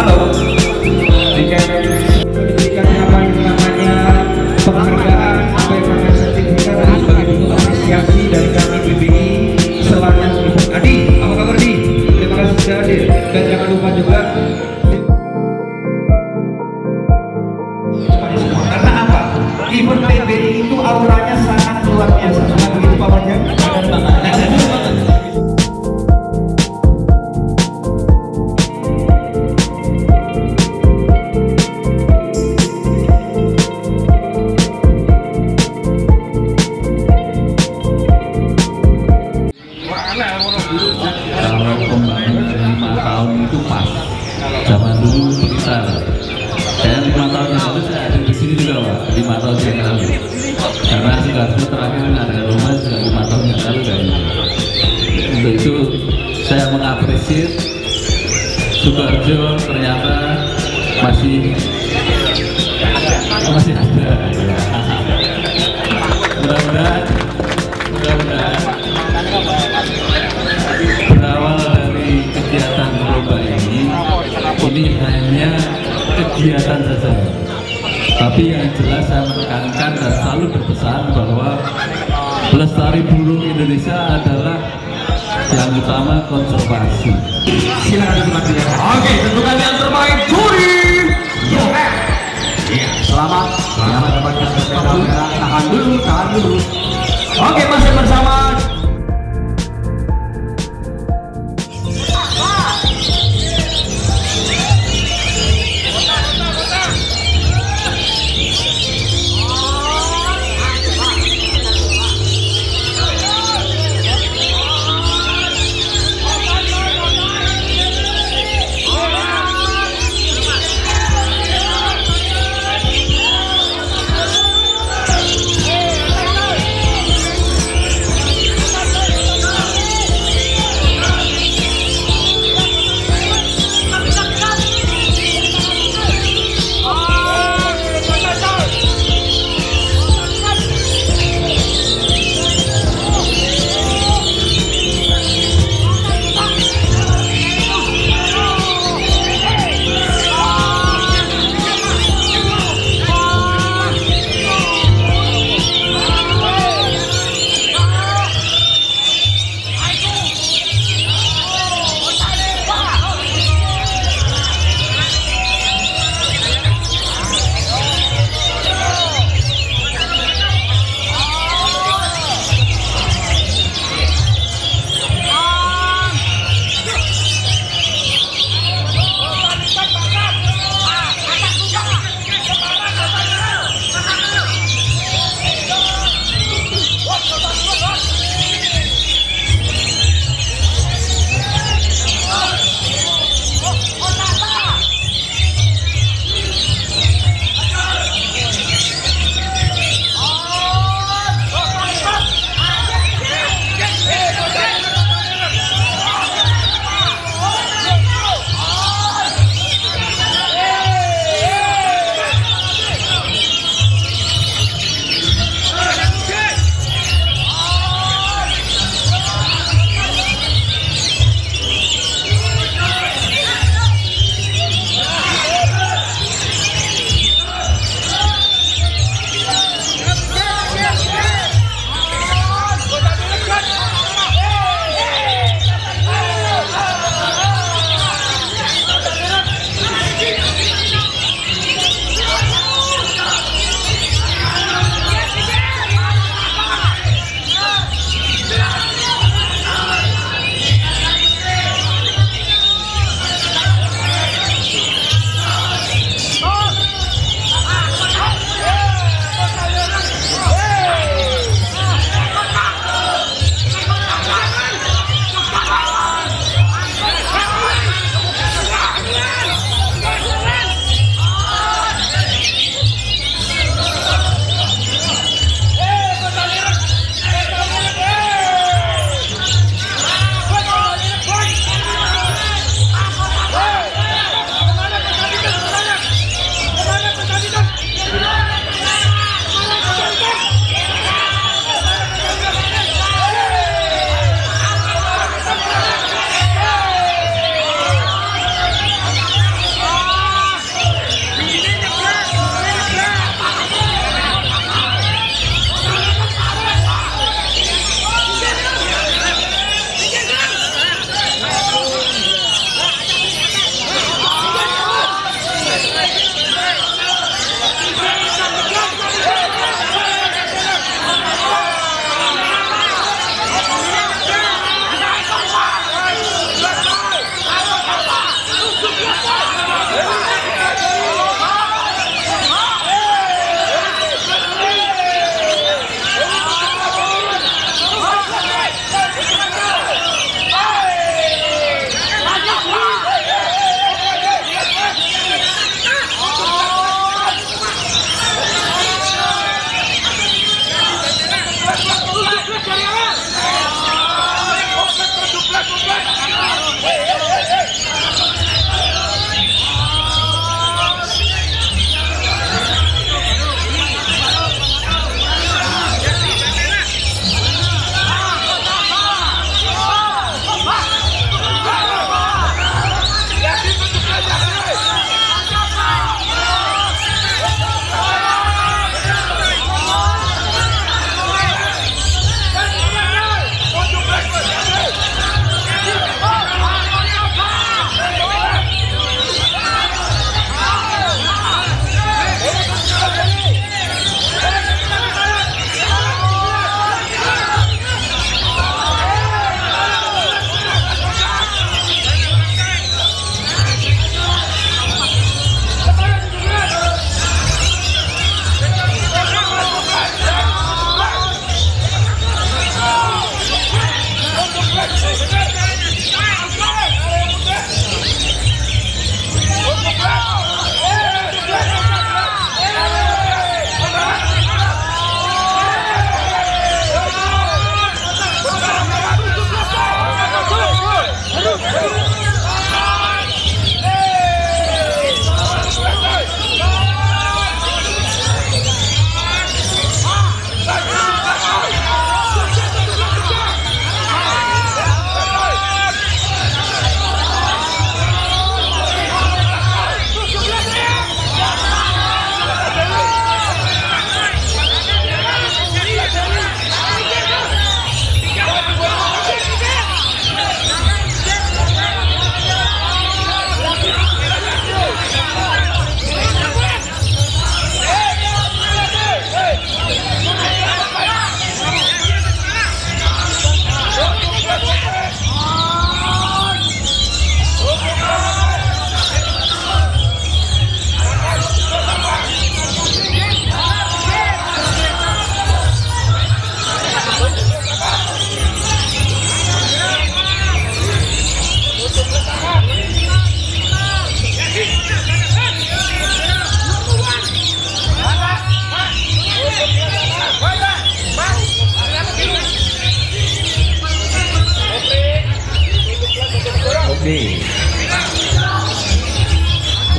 Halo. Diberikan apa yang namanya penghargaan, apa yang namanya sertifikat dan sebagai bentuk apresiasi dari kami BBI selaku Ibu Adi. Apa kabar Di? Terima kasih sudah hadir. Dan jangan lupa juga karena apa? Event PBI itu auranya sangat luar biasa. Nah, begitu Pak Panjang. Kalau pembangunan 5 tahun itu pas. Zaman dulu sekitar saya 5 tahun yang lalu saya ada di sini juga Pak, 5 tahun yang lalu. Karena Soekarno terakhir ada rumah juga 5 tahun yang lalu kayaknya. Untuk itu saya mengapresiasi Sukoharjo ternyata masih ada. Mudah-mudahan berawal dari kegiatan lomba ini hanya kegiatan saja, tapi yang jelas saya menekankan dan selalu berpesan bahwa pelestari burung Indonesia adalah yang utama konservasi. Silakan teman-teman. Oke, tentukan yang terbaik juri. Iya, selamat dapatkan sepeda merah. Tahan dulu. Oke, masih bersama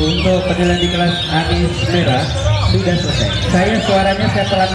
untuk penilaian di kelas Anis merah sudah selesai. Suaranya saya pelan.